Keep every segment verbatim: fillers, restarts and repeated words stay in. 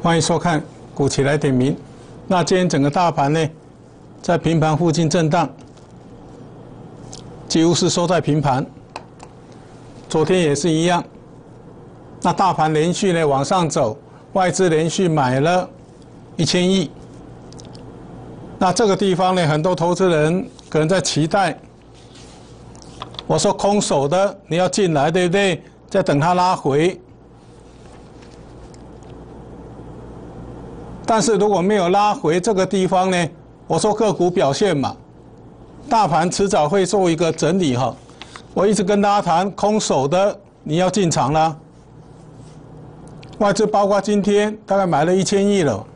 欢迎收看股期来点名。那今天整个大盘呢，在平盘附近震荡，几乎是收在平盘。昨天也是一样。那大盘连续呢往上走，外资连续买了一千亿。那这个地方呢，很多投资人可能在期待。我说空手的你要进来，对不对？在等它拉回。但是如果没有拉回这个地方呢，我说个股表现嘛，大盘迟早会做一个整理哈。我一直跟大家谈，空手的你要进场啦。外资包括今天大概买了一千亿了。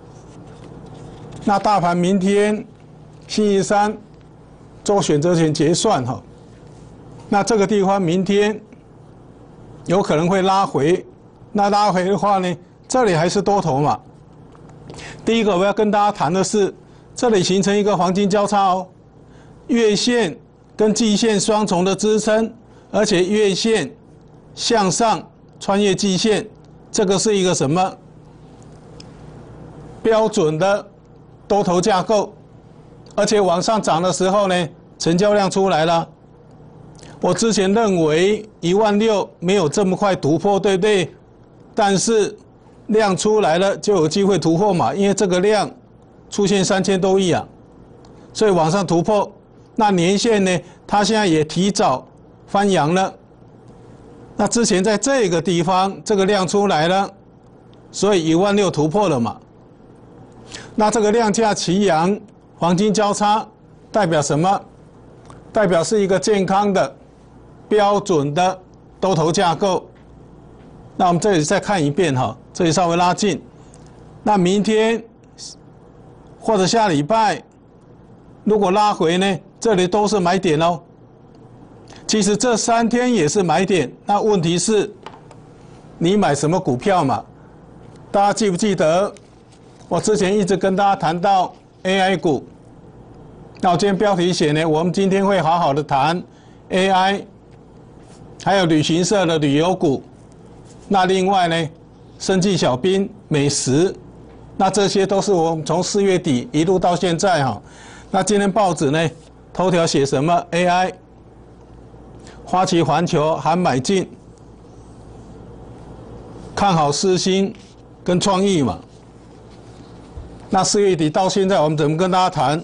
那大盘明天星期三做选择权结算哈，那这个地方明天有可能会拉回。那拉回的话呢，这里还是多头嘛。第一个我要跟大家谈的是，这里形成一个黄金交叉哦，月线跟季线双重的支撑，而且月线向上穿越季线，这个是一个什么标准的多头架构？而且往上涨的时候呢，成交量出来了。我之前认为一万六没有这么快突破，对不对？但是量出来了就有机会突破嘛，因为这个量出现三千多亿啊，所以往上突破。那年线呢，它现在也提早翻阳了。那之前在这个地方这个量出来了，所以一万六突破了嘛。那这个量价齐扬，黄金交叉代表什么？代表是一个健康的标准的多头架构。那我们这里再看一遍哈，这里稍微拉近。那明天或者下礼拜，如果拉回呢，这里都是买点哦。其实这三天也是买点，那问题是，你买什么股票嘛？大家记不记得？我之前一直跟大家谈到 A I 股。那我今天标题写呢，我们今天会好好的谈 A I， 还有旅行社的旅游股。那另外呢，生技小兵、美食，那这些都是我们从四月底一路到现在哈。那今天报纸呢，头条写什么 ？A I， 花旗环球喊买进，看好世芯跟创意嘛。那四月底到现在，我们怎么跟大家谈？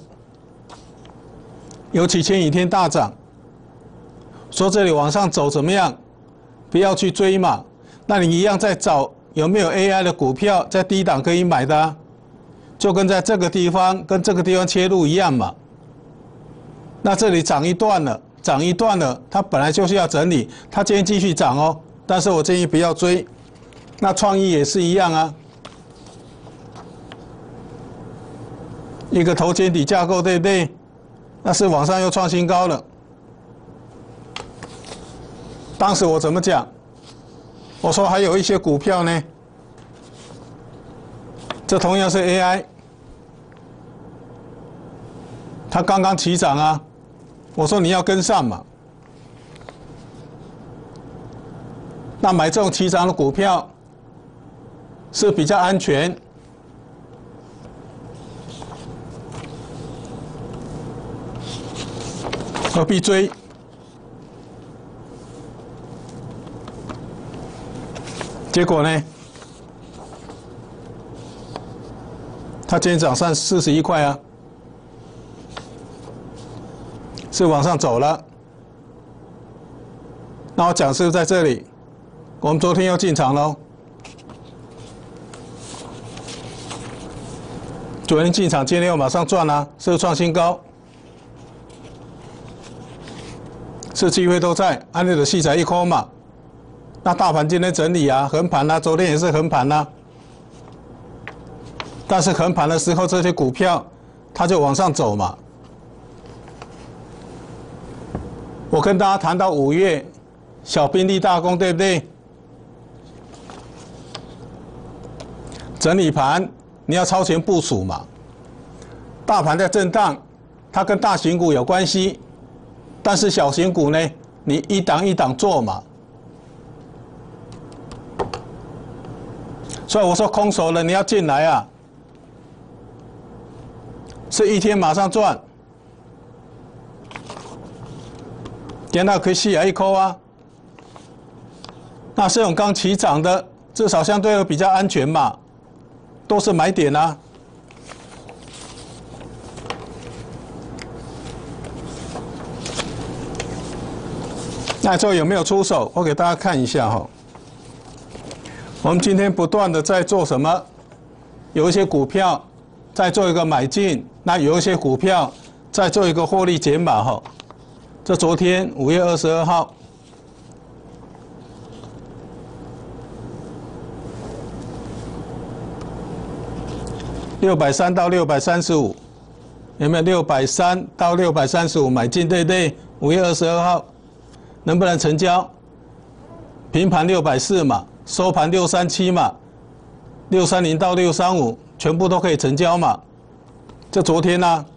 尤其前几天大涨，说这里往上走怎么样？不要去追嘛。那你一样在找有没有 A I 的股票在低档可以买的啊，就跟在这个地方跟这个地方切入一样嘛。那这里涨一段了，涨一段了，它本来就是要整理，它今天继续涨哦，但是我建议不要追。那创意也是一样啊，一个头肩底架构，对不对？那是往上又创新高了。当时我怎么讲？我说还有一些股票呢，这同样是 A I， 它刚刚起涨啊，我说你要跟上嘛。那买这种起涨的股票是比较安全，何必追？结果呢？它今天涨上四十一块啊，是往上走了。那我讲是在这里，我们昨天要进场喽。昨天进场，今天又马上赚啊，是不是创新高？是机会都在，按你的细仔一空嘛。那大盘今天整理啊，横盘啊，昨天也是横盘啊。但是横盘的时候，这些股票它就往上走嘛。我跟大家谈到五月小兵立大功，对不对？整理盘你要超前部署嘛。大盘在震荡，它跟大型股有关系，但是小型股呢，你一档一档做嘛。 所以我说空手了，你要进来啊，是一天马上赚，今仔可以四十一块啊。那这种刚起涨的，至少相对比较安全嘛，都是买点啊。那这有没有出手？我给大家看一下哈。我们今天不断的在做什么？有一些股票在做一个买进，那有一些股票在做一个获利减码哈。这昨天五月二十二号，六百三到六百三十五，有没有六百三到六百三十五买进？对不对？五月二十二号。能不能成交？平盘六百四嘛，收盘六三七嘛，六三零到六三五全部都可以成交嘛。这昨天呢、啊，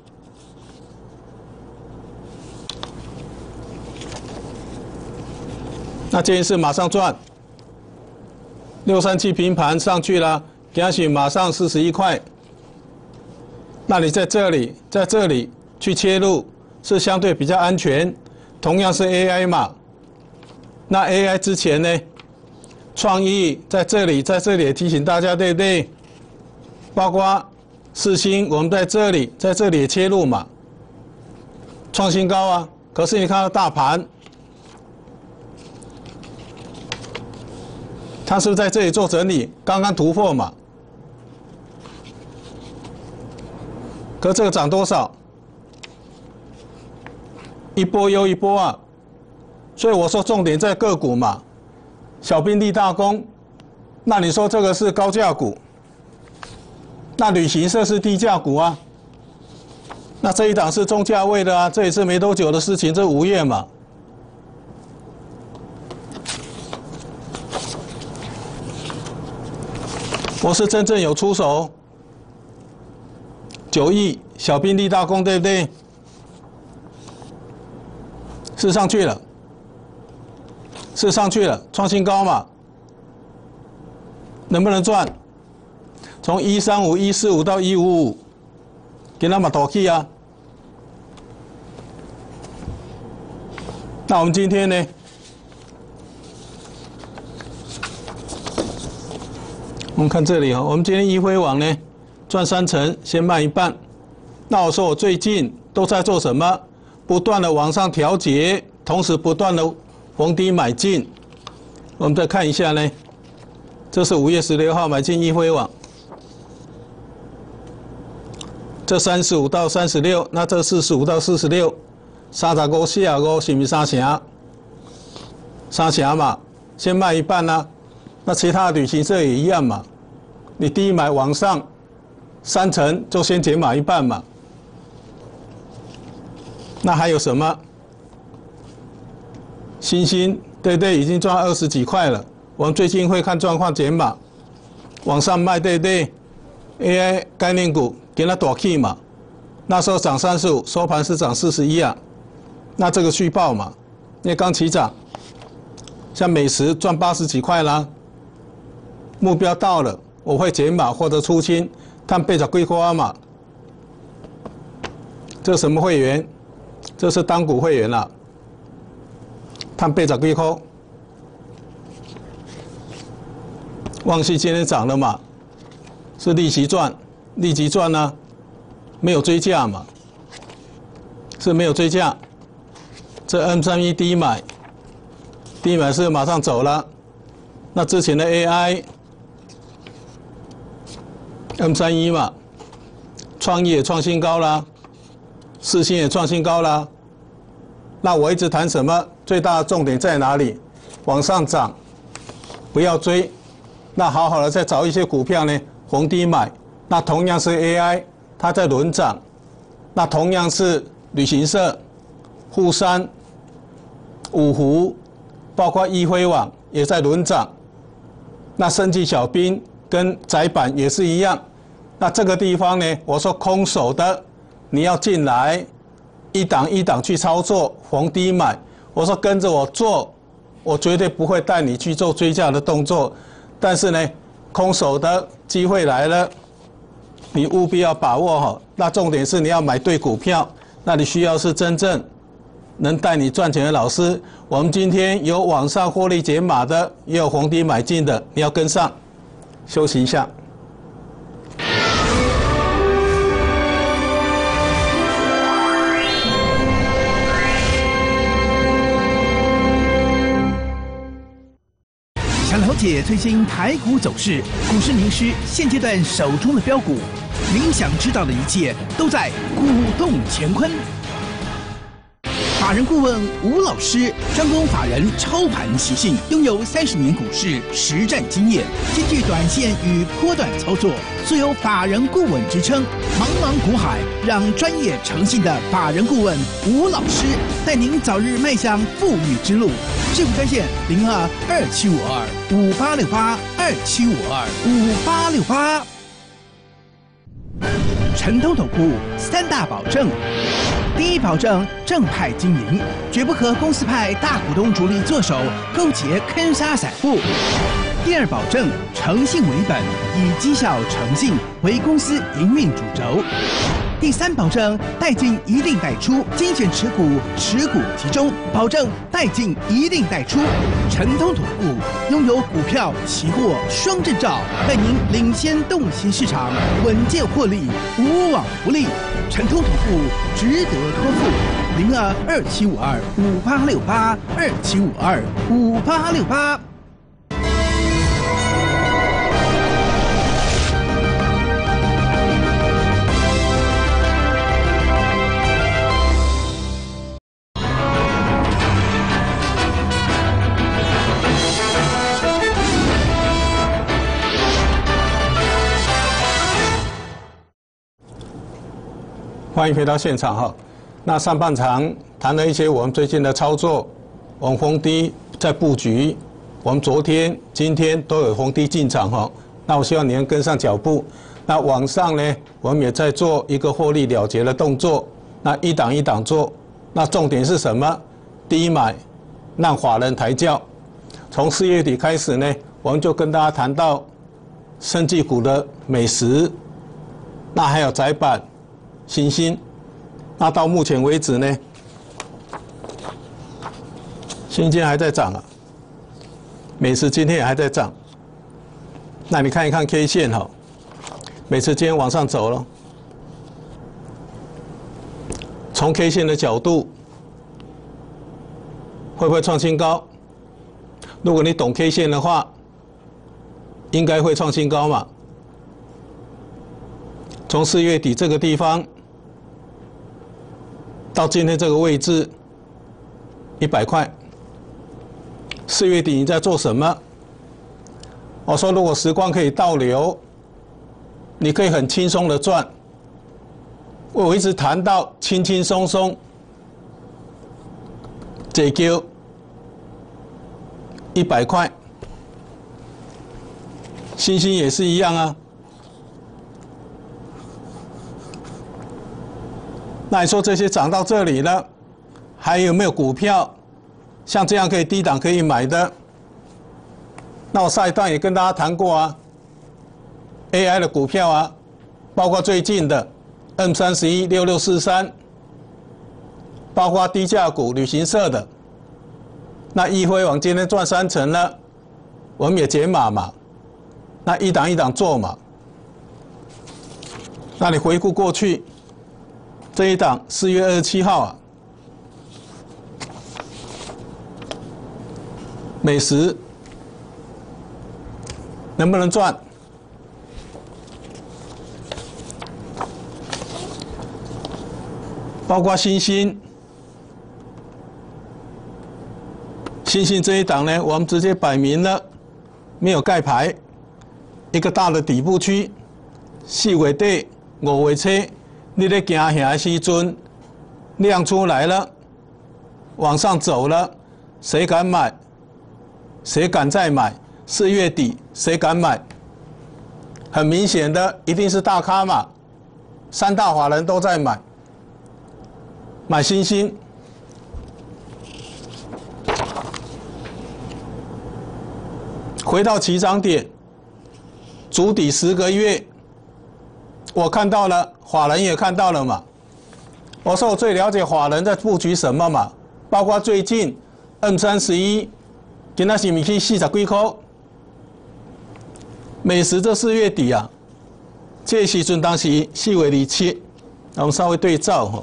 那建议是马上赚。六三七平盘上去了，也许马上四十一块。那你在这里，在这里去切入是相对比较安全。同样是 A I 嘛，那 A I 之前呢，创意在这里，在这里也提醒大家，对不对？包括世芯，我们在这里，在这里也切入嘛，创新高啊。可是你看到大盘，它是不是在这里做整理？刚刚突破嘛。可这个涨多少？一波又一波啊，所以我说重点在个股嘛，小兵立大功。那你说这个是高价股，那旅行社是低价股啊，那这一档是中价位的啊，这也是没多久的事情，这五月嘛。我是真正有出手，九亿小兵立大功，对不对？是上去了，是上去了，创新高嘛？能不能赚？从一三五、一四五到一五五，给他们倒气啊！那我们今天呢？我们看这里啊，我们今天一辉网呢赚三成，先卖一半。那我说我最近都在做什么？不断的往上调节，同时不断的逢低买进。我们再看一下呢，这是五月十六号买进一辉网，这三十五到三十六，那这四十五到四十六，三十五、四十五是不是三成？三成嘛，先卖一半啊。那其他的旅行社也一样嘛，你第一买往上三成就先减码一半嘛。那还有什么？新兴，对对，已经赚二十几块了。我们最近会看状况减码，往上卖，对对。A I 概念股给它大起嘛，那时候涨三十五，收盘是涨四十一啊。那这个续报嘛，因为刚起涨，像美食赚八十几块啦，目标到了，我会减码或者出清，看八十几块嘛。这是什么会员？这是单股会员啦，看八十几块。旺系今天涨了嘛，是利息赚，利息赚呢、啊，没有追价嘛，是没有追价。这 M 三一 低买，低买是马上走了。那之前的 A I M 三一 嘛，创意也创新高啦。世芯也创新高啦，那我一直谈什么？最大的重点在哪里？往上涨，不要追。那好好的再找一些股票呢，逢低买。那同样是 A I， 它在轮涨。那同样是旅行社、沪山、五湖，包括一辉网也在轮涨。那生技小兵跟窄板也是一样。那这个地方呢，我说空手的。你要进来，一档一档去操作，逢低买。我说跟着我做，我绝对不会带你去做追价的动作。但是呢， 空手的机会来了，你务必要把握好。那重点是你要买对股票，那你需要是真正能带你赚钱的老师。我们今天有网上获利解码的，也有逢低买进的，你要跟上。休息一下。 想了解最新台股走势，股市名师现阶段手中的标股，您想知道的一切都在股动乾坤。法人顾问吴老师专攻法人操盘习性，拥有三十年股市实战经验，兼具短线与波段操作，素有法人顾问之称。茫茫股海，让专业诚信的法人顾问吴老师带您早日迈向富裕之路。致富专线零二二七五二五八六八二七五二五八六八。陈通投顾三大保证：第一，保证正派经营，绝不和公司派大股东主力做手，勾结坑杀散户；第二，保证诚信为本，以绩效诚信为公司营运主轴；第三，保证带进一定带出，精选持股，持股集中，保证带进一定带出。陈通投顾拥有股票、期货双证照，带您领先洞悉市场，稳健获利，无往不利。陈通投顾值得托付，零二二七五二五八六八二七五二五八六八。 欢迎回到现场哈。那上半场谈了一些我们最近的操作，我们逢低在布局，我们昨天、今天都有逢低进场哈。那我希望你能跟上脚步。那往上呢，我们也在做一个获利了结的动作。那一档一档做，那重点是什么？低买，让法人抬轿。从四月底开始呢，我们就跟大家谈到生技股的美食，那还有载板。新兴，那到目前为止呢，新兴还在涨啊，美食今天也还在涨。那你看一看 K 线哈，美食今天往上走了，从 K 线的角度，会不会创新高？如果你懂 K 线的话，应该会创新高嘛。从四月底这个地方。到今天这个位置，一百块。四月底你在做什么？我说，如果时光可以倒流，你可以很轻松的赚。我一直谈到轻轻松松，这叫一百块。星星也是一样啊。那你说这些涨到这里了，还有没有股票像这样可以低档可以买的？那我上一段也跟大家谈过啊 ，A I 的股票啊，包括最近的 M 三十一六六四三，包括低价股旅行社的，那易辉网今天赚三成了，我们也解码嘛，那一档一档做嘛。那你回顾过去。这一档四月二十七号啊，美食能不能赚？包括新兴，新兴这一档呢，我们直接摆明了没有盖牌，一个大的底部区，四月底、五月初。你在行行的时阵量出来了，往上走了，谁敢买？谁敢再买？四月底谁敢买？很明显的，一定是大咖嘛，三大法人都在买，买新兴。回到起涨点， 筑底十个月，我看到了，法人也看到了嘛。我说我最了解法人在布局什么嘛，包括最近 M 三十一，今仔是咪去四十几块，美食这四月底啊，这时阵当时四月二七，我们稍微对照哈。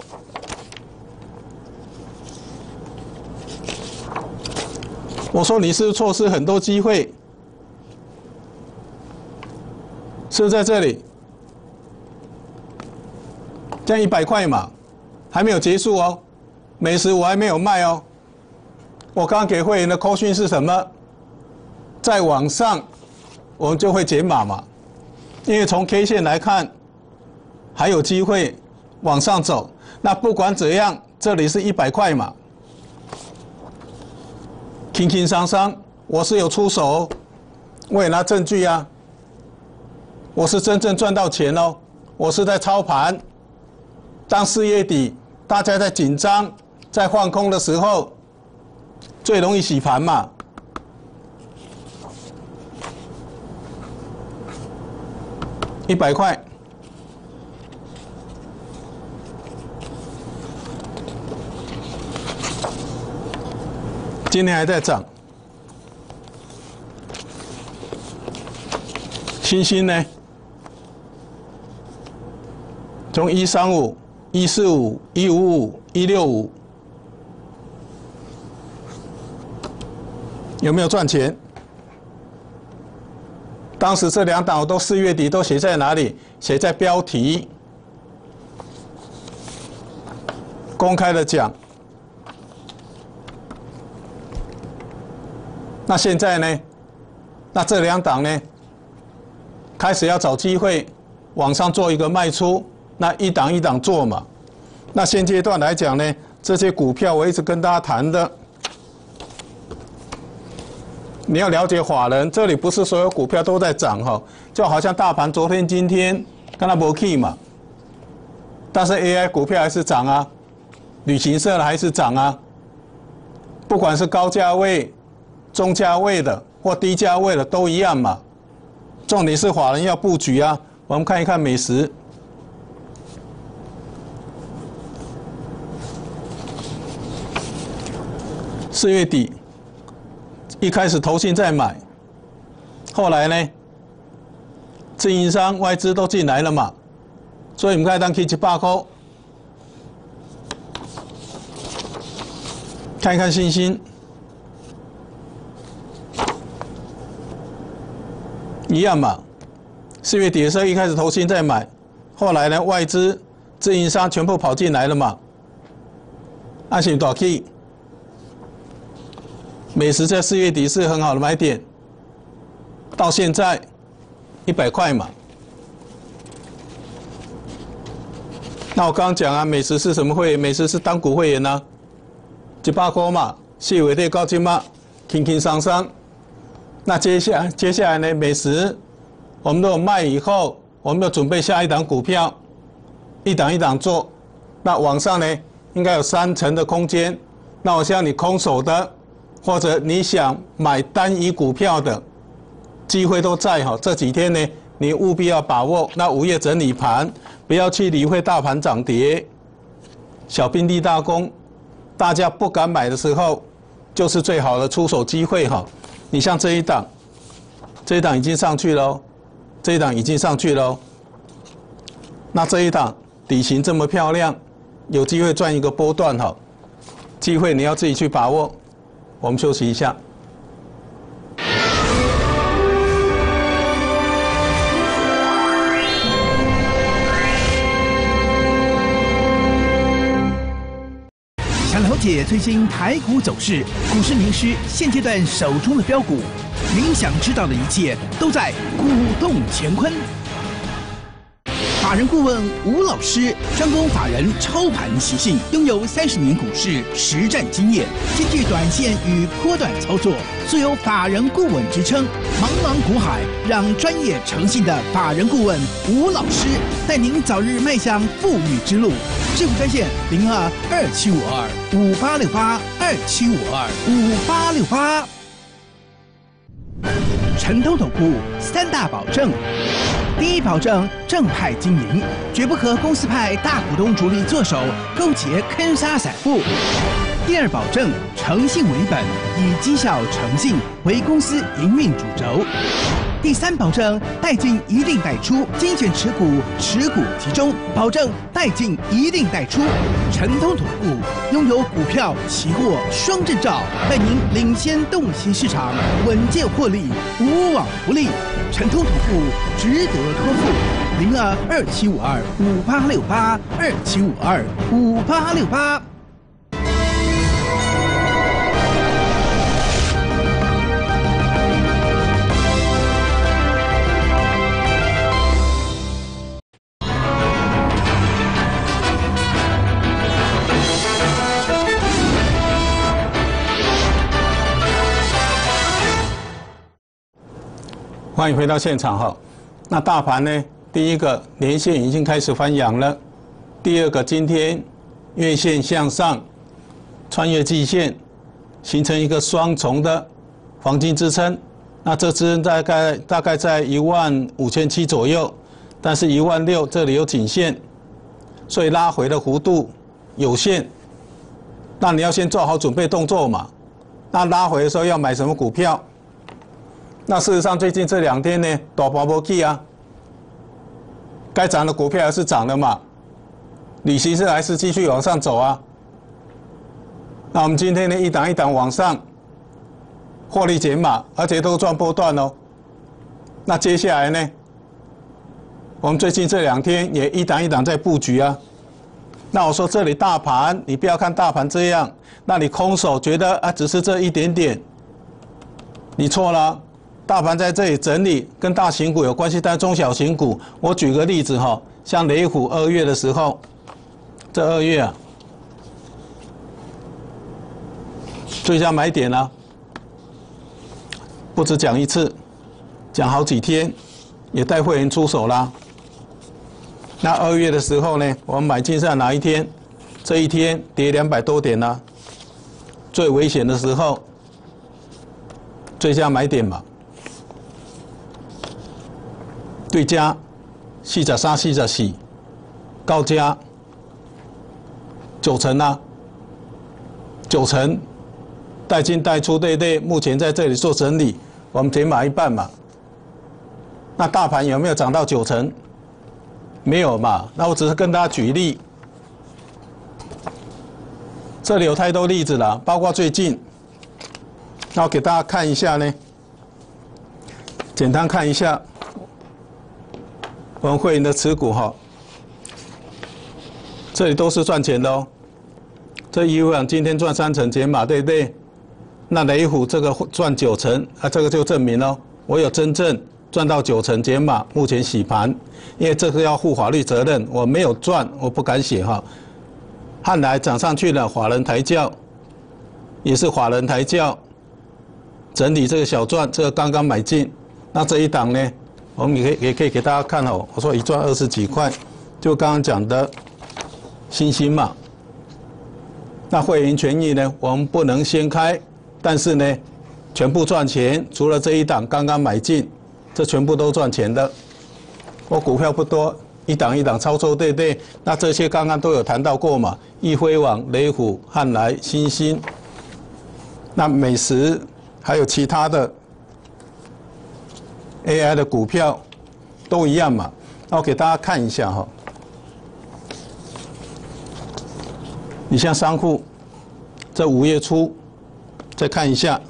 我说你是不是错失很多机会？是不是在这里？这样一百块嘛，还没有结束哦，美食我还没有卖哦。我刚刚给会员的扣讯是什么？在往上，我们就会解码嘛，因为从 K 线来看，还有机会往上走。那不管怎样，这里是一百块嘛，轻轻桑桑，我是有出手，我也拿证据啊，我是真正赚到钱哦，我是在操盘。当四月底大家在紧张、在放空的时候，最容易洗盘嘛。一百块，今天还在涨。星星呢？从一三五、一四五、一五五、一六五，有没有赚钱？当时这两档我都四月底都写在哪里？写在标题，公开的讲。那现在呢？那这两档呢？开始要找机会往上做一个卖出，那一档一档做嘛。那现阶段来讲呢，这些股票我一直跟大家谈的。你要了解法人，这里不是所有股票都在涨哈，就好像大盘昨天、今天跟它没去嘛，但是 A I 股票还是涨啊，旅行社的还是涨啊，不管是高价位、中价位的或低价位的都一样嘛。重点是法人要布局啊，我们看一看美食。四月底。一开始投信在买，后来呢，自营商外资都进来了嘛，所以我们看当去一百块，看一看信心，一样嘛。四月底的时候一开始投信在买，后来呢外资、自营商全部跑进来了嘛，按是多少去？美食在四月底是很好的买点，到现在一百块嘛。那我刚刚讲啊，美食是什么会员？美食是单股会员啊，一百块嘛，四月底到今嘛，轻轻松松。那接下来接下来呢，美食我们都有卖以后，我们要准备下一档股票，一档一档做。那往上呢，应该有三成的空间。那我希望你空手的。或者你想买单一股票的机会都在哈，这几天呢，你务必要把握。那午夜整理盘，不要去理会大盘涨跌，小兵立大功。大家不敢买的时候，就是最好的出手机会哈。你像这一档，这一档已经上去了，这一档已经上去了。那这一档底型这么漂亮，有机会赚一个波段哈，机会你要自己去把握。我们休息一下。 想了解最新台股走势，股市名师现阶段手中的标股，您想知道的一切都在股动乾坤。法人顾问吴老师专攻法人操盘习性，拥有三十年股市实战经验，兼具短线与波段操作，素有法人顾问之称。茫茫股海，让专业诚信的法人顾问吴老师带您早日迈向富裕之路。致富专线零二二七五二五八六八二七五二五八六八。 陈通统部三大保证：第一保证正派经营，绝不和公司派大股东逐利做手，勾结坑杀散户；第二保证诚信为本，以绩效诚信为公司营运主轴；第三保证带进一定带出，精选持股，持股集中，保证带进一定带出。陈通统部拥有股票、期货双证照，带您领先洞悉市场，稳健获利，无往不利。陈通统部值得托付。零二二七五二五八六八二七五二五八六八。 欢迎回到现场哈。那大盘呢？第一个年线已经开始翻阳了，第二个今天月线向上，穿越季线，形成一个双重的黄金支撑。那这支大概大概在一万五千七左右，但是一万六这里有颈线，所以拉回的幅度有限。那你要先做好准备动作嘛。那拉回的时候要买什么股票？那事实上，最近这两天呢，大盘没起啊，该涨的股票还是涨了嘛，旅行社还是继续往上走啊。那我们今天呢，一档一档往上，获利减码，而且都赚波段哦。那接下来呢，我们最近这两天也一档一档在布局啊。那我说这里大盘，你不要看大盘这样，那你空手觉得啊，只是这一点点，你错了。大盘在这里整理，跟大型股有关系，但中小型股，我举个例子哈，像雷虎二月的时候，这二月啊，最佳买点啊，不止讲一次，讲好几天，也带会员出手啦。那二月的时候呢，我们买进在哪一天？这一天跌两百多点啦，最危险的时候，最佳买点嘛。对价四十三、四十四，高价九成啊，九成带进带出，对对，目前在这里做整理，我们减码一半嘛。那大盘有没有涨到九成？没有嘛。那我只是跟大家举例，这里有太多例子了，包括最近，那我给大家看一下呢，简单看一下。我们会员的持股哈，这里都是赚钱的哦。这一万今天赚三成减码，对不对？那雷虎这个赚九成，啊，这个就证明了我有真正赚到九成减码，目前洗盘，因为这个要负法律责任，我没有赚，我不敢写哈。汉来涨上去了，法人抬轿，也是法人抬轿，整理这个小赚，这个刚刚买进，那这一档呢？我们也可以也可以给大家看哦，我说一赚二十几块，就刚刚讲的新兴嘛。那会员权益呢，我们不能先开，但是呢，全部赚钱，除了这一档刚刚买进，这全部都赚钱的。我股票不多，一档一档操作，对不对？那这些刚刚都有谈到过嘛，易辉网、雷虎、汉来、新兴，那美食还有其他的。A I 的股票都一样嘛，那我给大家看一下哈。你像商户，这五月初，再看一下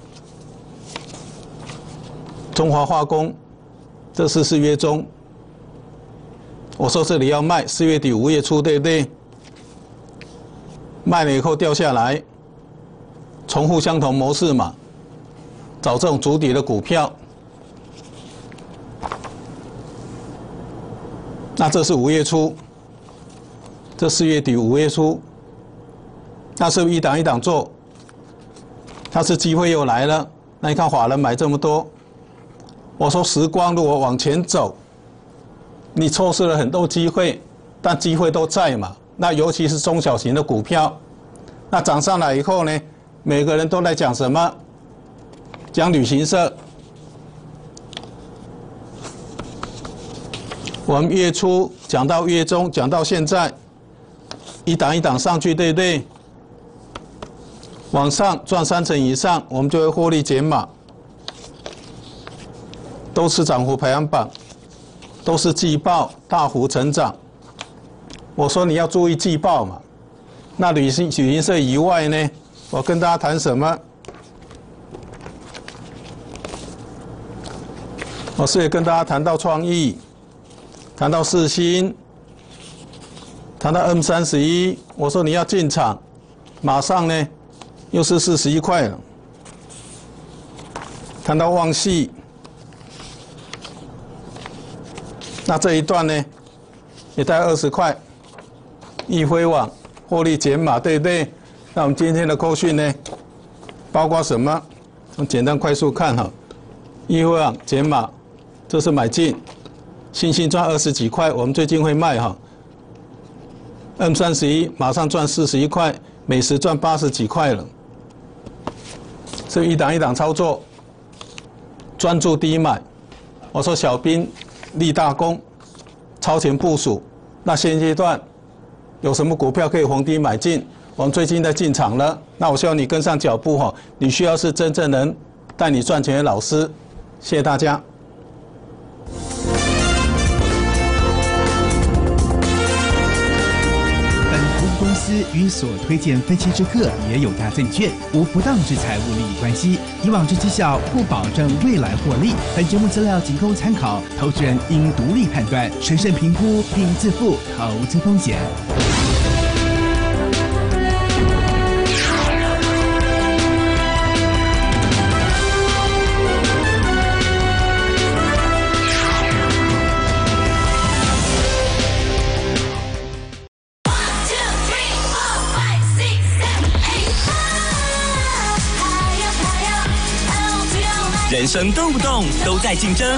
中华化工，这是四月中，我说这里要卖，四月底五月初，对不对？卖了以后掉下来，重复相同模式嘛，找这种主底的股票。那这是五月初，这四月底五月初，那是不是一档一档做？它是机会又来了。那你看法人买这么多，我说时光如果往前走，你错失了很多机会，但机会都在嘛。那尤其是中小型的股票，那涨上来以后呢，每个人都在讲什么？讲旅行社， 我们月初讲到月中，讲到现在，一档一档上去，对不对？往上赚三成以上，我们就会获利减码。都是涨幅排行榜，都是季报大幅成长。我说你要注意季报嘛。那旅行旅行社以外呢，我跟大家谈什么？我是也跟大家谈到创意，谈到世新，谈到 M 三十一，我说你要进场，马上呢又是四十一块了。谈到旺系，那这一段呢也大概二十块。易辉网获利减码，对不对？那我们今天的扣讯呢，包括什么？我们简单快速看哈，易辉网减码，这是买进，新兴赚二十几块，我们最近会卖哈。M 三十一马上赚四十一块，美食赚八十几块了，是一档一档操作，专注低买。我说小兵立大功，超前部署。那现阶段有什么股票可以逢低买进？我们最近在进场了，那我希望你跟上脚步哈。你需要是真正能带你赚钱的老师。谢谢大家。 本服务公司与所推荐分期之客也有大证券，无不当之财务利益关系。以往之绩效不保证未来获利。本节目资料仅供参考，投资人应独立判断、审慎评估并自负投资风险。 人生动不动都在竞争，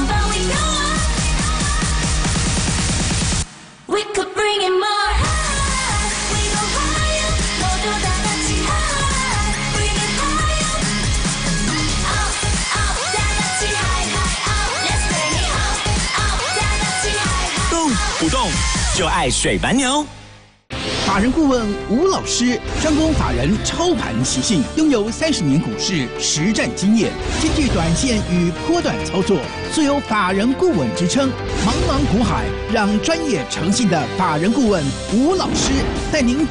动不动就爱水白牛。 法人顾问吴老师专攻法人操盘习性，拥有三十年股市实战经验，兼具短线与波段操作，素有法人顾问之称。茫茫股海，让专业诚信的法人顾问吴老师带您